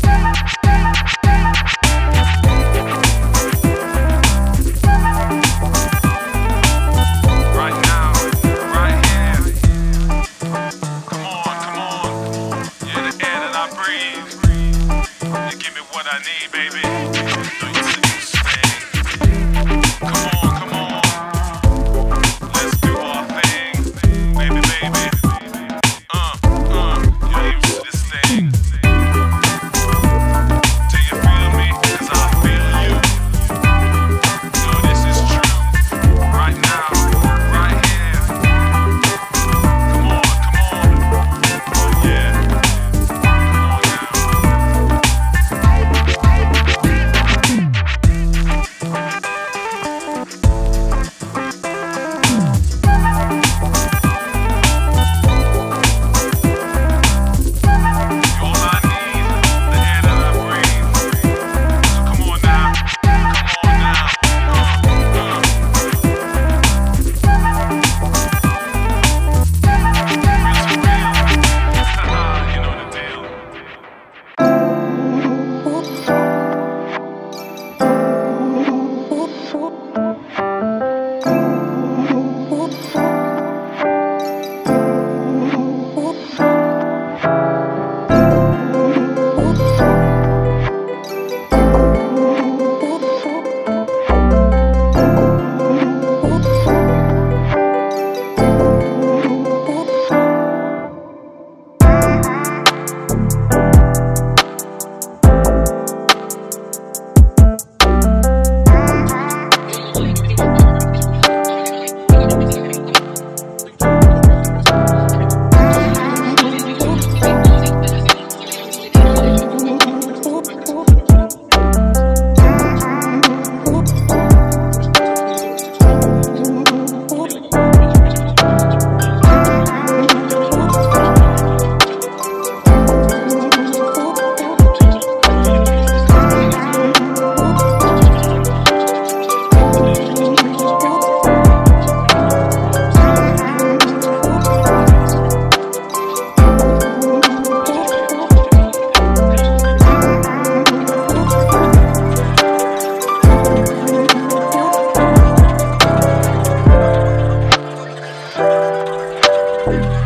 I need, baby. So you seduce thing. Come on. Let's do our thing. Baby, baby. You're used to this thing. Do you feel me? 'Cause I feel you. So this is true. Right now. Right here. Come on. Yeah. We'll be right back.